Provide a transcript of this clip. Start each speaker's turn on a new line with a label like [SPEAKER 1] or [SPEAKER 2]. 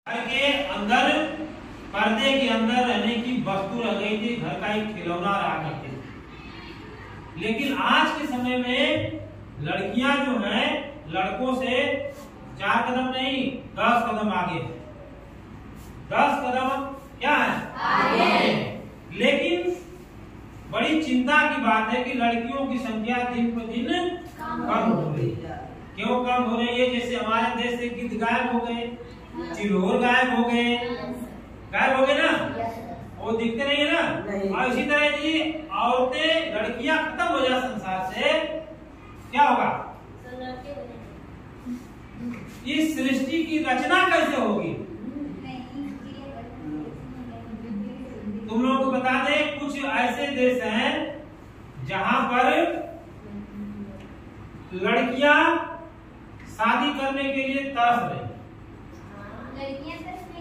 [SPEAKER 1] घर के अंदर पर्दे के अंदर रहने की वस्तु रह गई थी, घर का एक खिलौना रहा करते थे। लेकिन आज के समय में लड़कियां जो हैं लड़कों से 4 कदम नहीं 10 कदम आगे, 10 कदम क्या है आगे। लेकिन बड़ी चिंता की बात है कि लड़कियों की संख्या दिन पर दिन कम हो रही है। क्यों कम हो रही है? जैसे हमारे देश से गिद्ध गायब हो गए, चिल्होर गायब हो गए, गायब हो गए ना, वो दिखते नहीं है ना। और इसी तरह जी औरतें लड़कियां खत्म हो जाए संसार से, क्या होगा? इस सृष्टि की रचना कैसे होगी? तुम लोगों को बता दें, कुछ ऐसे देश हैं जहां पर लड़कियां शादी करने के लिए तरस रही।